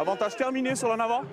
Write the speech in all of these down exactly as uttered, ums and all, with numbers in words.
Avantage terminé sur l'en avant.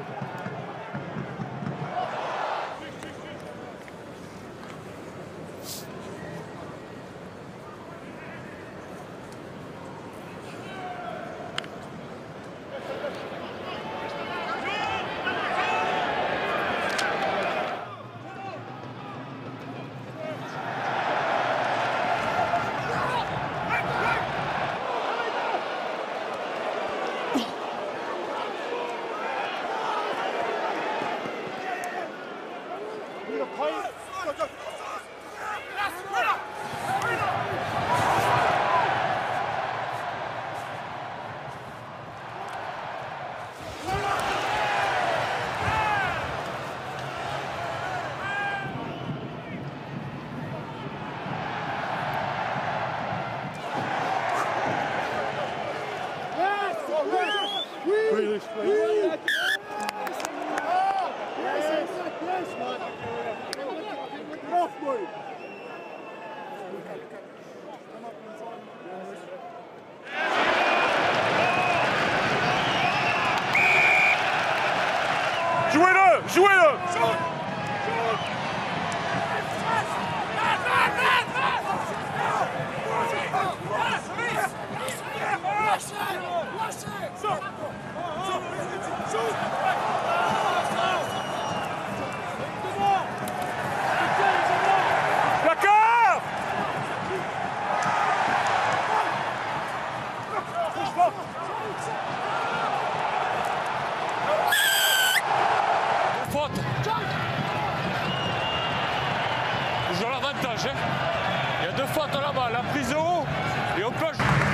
Jouez-le! Jouez-le! D'accord! Faute. Toujours l'avantage, hein. Il y a deux fautes là-bas, la prise de haut et on plonge.